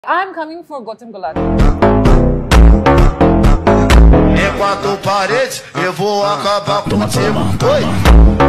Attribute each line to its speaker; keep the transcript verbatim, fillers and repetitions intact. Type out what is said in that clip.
Speaker 1: I'm coming for Gautam Gulati.
Speaker 2: Em quatro paredes, eu vou acabar contigo. Oi!